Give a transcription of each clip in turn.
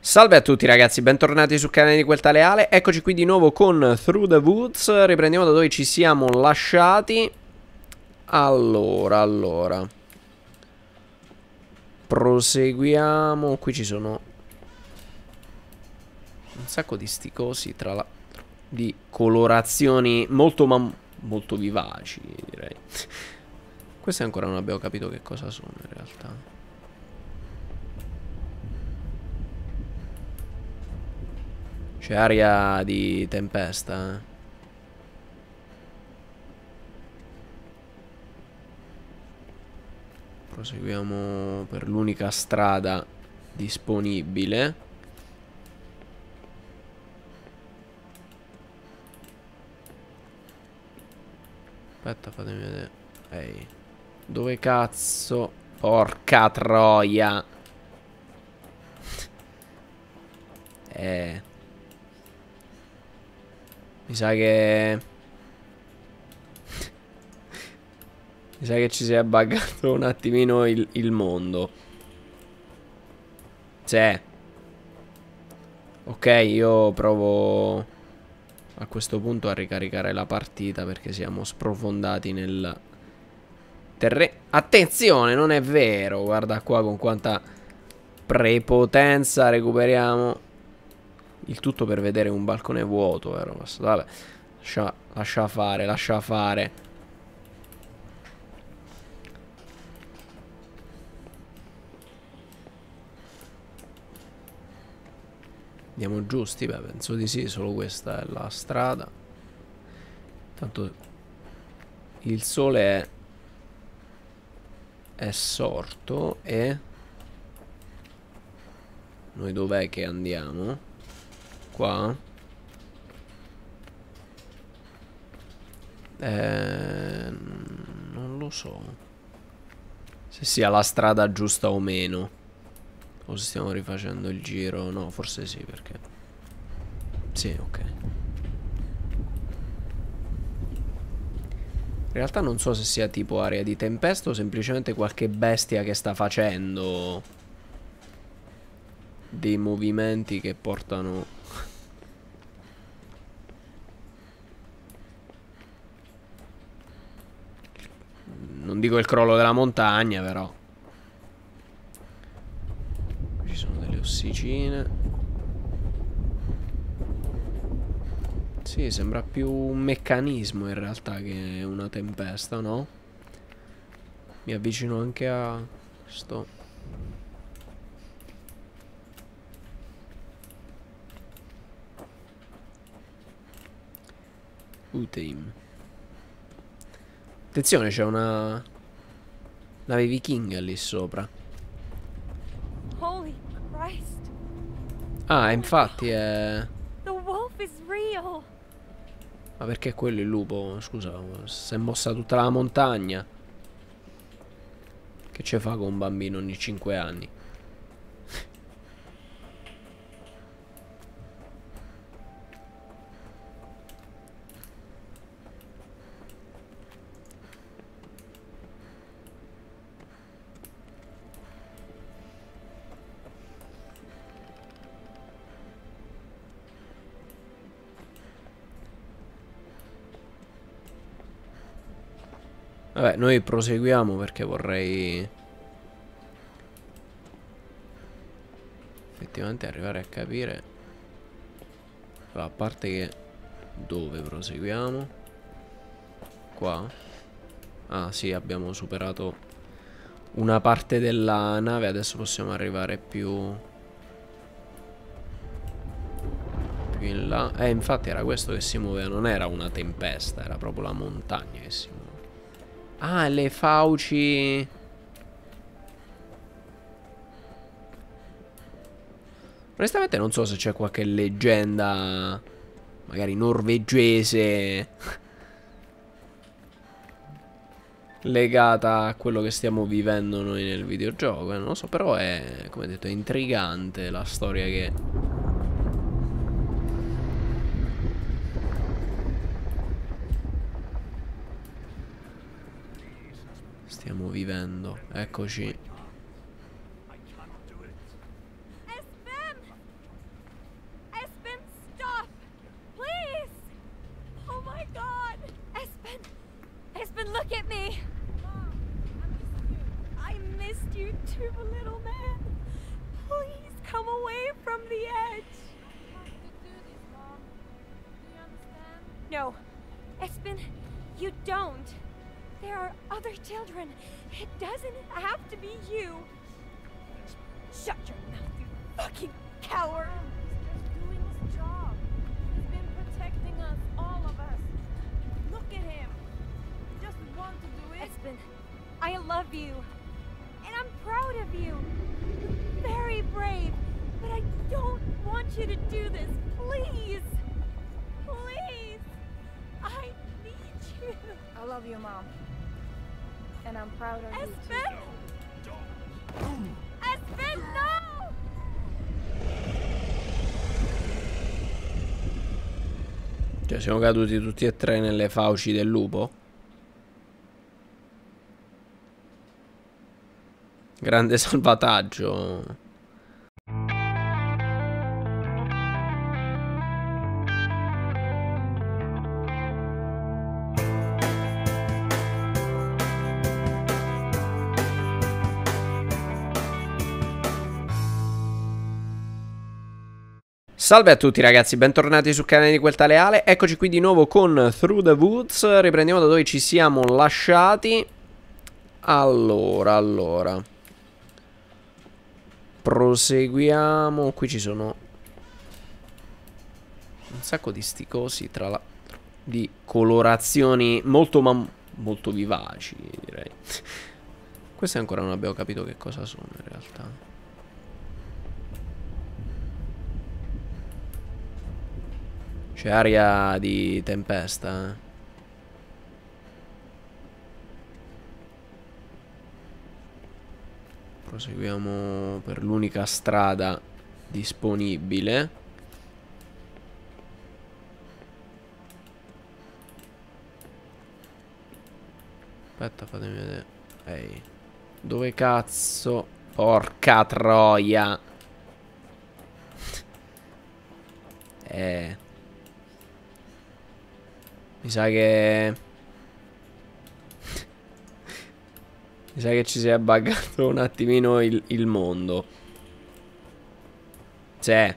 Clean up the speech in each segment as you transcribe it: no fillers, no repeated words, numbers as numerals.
Salve a tutti ragazzi, bentornati sul canale di Quelta Leale. Eccoci qui di nuovo con Through the Woods. Riprendiamo da dove ci siamo lasciati. Allora proseguiamo. Qui ci sono un sacco di sti cosi, tra l'altro, di colorazioni molto vivaci, direi. Queste ancora non abbiamo capito che cosa sono in realtà. C'è aria di tempesta, eh. Proseguiamo per l'unica strada disponibile. Aspetta, fatemi vedere. Ehi. Dove cazzo? Porca troia. Mi sa che... Mi sa che ci si è buggato un attimino il mondo. Sì. Ok, io provo a questo punto a ricaricare la partita perché siamo sprofondati nel terreno. Attenzione, non è vero. Guarda qua con quanta prepotenza recuperiamo. Il tutto per vedere un balcone vuoto, vero? Vabbè, lascia fare, lascia fare. Andiamo giusti? Beh, penso di sì, solo questa è la strada. Tanto il sole è sorto e... Noi dov'è che andiamo? Qua? Non lo so se sia la strada giusta o meno, o se stiamo rifacendo il giro. No, forse sì, perché... Sì, ok. In realtà non so se sia tipo area di tempesta o semplicemente qualche bestia che sta facendo dei movimenti che portano... Non dico il crollo della montagna, però. Qui ci sono delle ossicine. Sì, sembra più un meccanismo in realtà che una tempesta, no? Mi avvicino anche a sto... Uteim. Attenzione, c'è una nave vichinga lì sopra. Holy Christ. Ah, infatti è... The wolf is real. Ma perché quello è il lupo? Scusa, si è mossa tutta la montagna. Che ce fa con un bambino ogni 5 anni? Vabbè, noi proseguiamo perché vorrei effettivamente arrivare a capire. Allora, a parte che dove proseguiamo? Qua? Ah sì, abbiamo superato una parte della nave. Adesso possiamo arrivare più in là. Infatti era questo che si muoveva. Non era una tempesta, era proprio la montagna che si muove. Ah, le fauci. Onestamente non so se c'è qualche leggenda, magari norvegese, legata a quello che stiamo vivendo noi nel videogioco. Non lo so, però è, come detto, è intrigante la storia che stiamo vivendo. Eccoci. No, Espen, you don't. There are other children. It doesn't have to be you. Shut your mouth, you fucking coward! He's just doing his job. He's been protecting us, all of us. Look at him. He doesn't want to do it. Espen, I love you. And I'm proud of you. You're very brave. But I don't want you to do this. Please. Please. I need you. I love you, Mom. And I'm proud of you too. Espen! Espen, no! Cioè, siamo caduti tutti e tre nelle fauci del lupo? Grande salvataggio. Salve a tutti ragazzi, bentornati sul canale di Quel Tale Ale. Eccoci qui di nuovo con Through the Woods. Riprendiamo da dove ci siamo lasciati. Allora proseguiamo. Qui ci sono un sacco di sti cosi, tra l'altro, di colorazioni molto vivaci, direi. Queste ancora non abbiamo capito che cosa sono in realtà. C'è aria di tempesta, eh. Proseguiamo per l'unica strada disponibile. Aspetta, fatemi vedere. Ehi. Dove cazzo? Porca troia. Mi sa che ci si è buggato un attimino il mondo. Sì.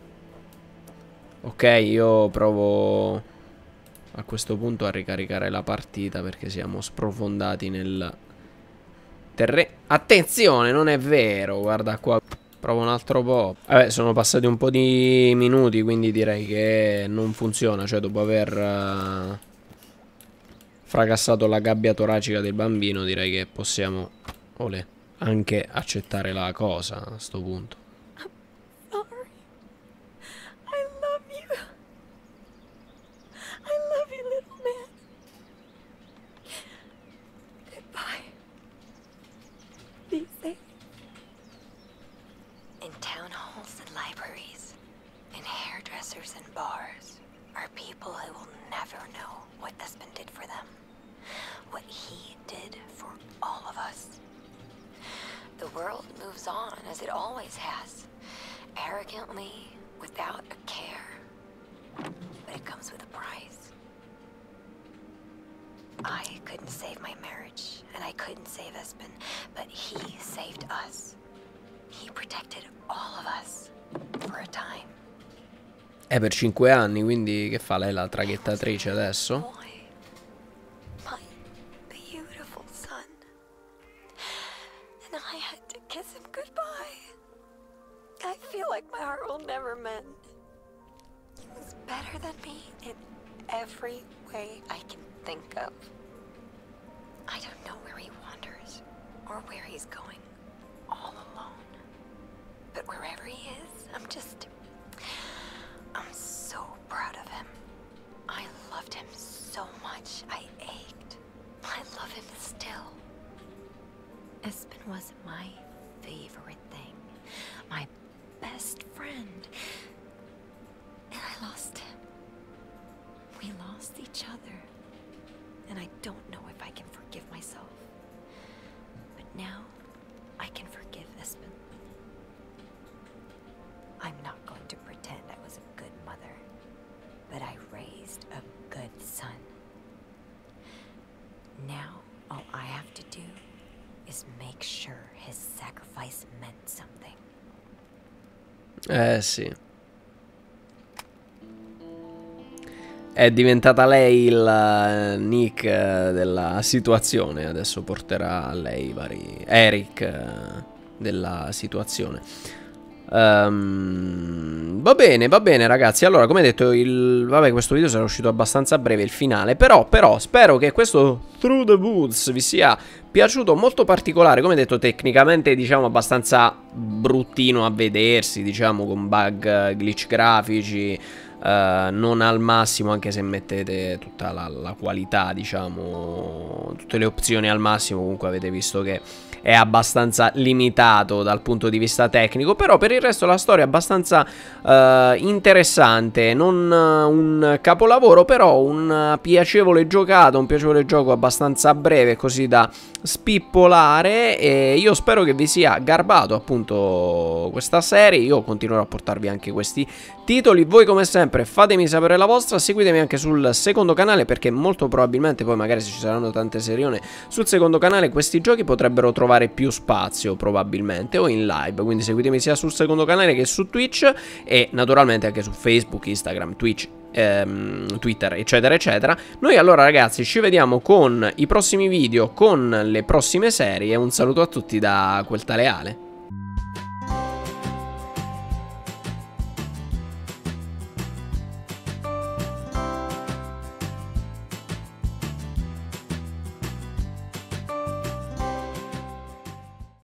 Ok, io provo a questo punto a ricaricare la partita perché siamo sprofondati nel terreno. Attenzione, non è vero, guarda qua. Provo un altro po'. Vabbè, sono passati un po' di minuti, quindi direi che non funziona. Cioè, dopo aver fracassato la gabbia toracica del bambino, direi che possiamo anche accettare la cosa a sto punto. Sorry. I love you. I love you, little man. Goodbye. Be safe. In town halls and libraries, in hairdressers and bars, are people who will never know what Espen did for them. What he did for all of us. The world moves on as it always has, arrogantly, without a care. But it comes with a price. I couldn't save my marriage, and I couldn't save Espen, but he saved us. He protected all of us for a time. Per 5 anni, quindi che fa lei, la traghettatrice adesso? Boy, my beautiful son. And I had to kiss him goodbye. I feel like my heart will never mend. He was better than me in every way I can think of. I don't know where he wanders or where he's going all alone. But wherever he is, I'm so proud of him. I loved him so much, I ached. I love him still. Espen was my favorite thing, my best friend. And I lost him. We lost each other. And I don't know if I can forgive myself. But now, I can forgive Espen. I'm not going to pretend I was a good mother, but I raised a good son. Now, all I have to do is make sure his sacrifice meant something. Sì. È diventata lei il Nick della situazione. Adesso porterà a lei i vari Eric della situazione. Va bene ragazzi. Allora, come detto, vabbè, questo video sarà uscito abbastanza breve, il finale. Però spero che questo Through the Woods vi sia piaciuto, molto particolare. Come detto, tecnicamente diciamo abbastanza bruttino a vedersi, diciamo, con bug, glitch grafici, non al massimo, anche se mettete tutta la qualità, diciamo, tutte le opzioni al massimo. Comunque avete visto che è abbastanza limitato dal punto di vista tecnico. Però per il resto la storia è abbastanza interessante. Non un capolavoro, però un piacevole giocata, un piacevole gioco abbastanza breve, così da spippolare. E io spero che vi sia garbato appunto questa serie. Io continuerò a portarvi anche questi titoli. Voi come sempre fatemi sapere la vostra. Seguitemi anche sul secondo canale, perché molto probabilmente poi magari se ci saranno tante serione sul secondo canale questi giochi potrebbero trovare più spazio probabilmente, o in live. Quindi seguitemi sia sul secondo canale che su Twitch, e naturalmente anche su Facebook, Instagram, Twitch, Twitter, eccetera eccetera. Noi allora ragazzi ci vediamo con i prossimi video, con le prossime serie. Un saluto a tutti da quel tale Ale.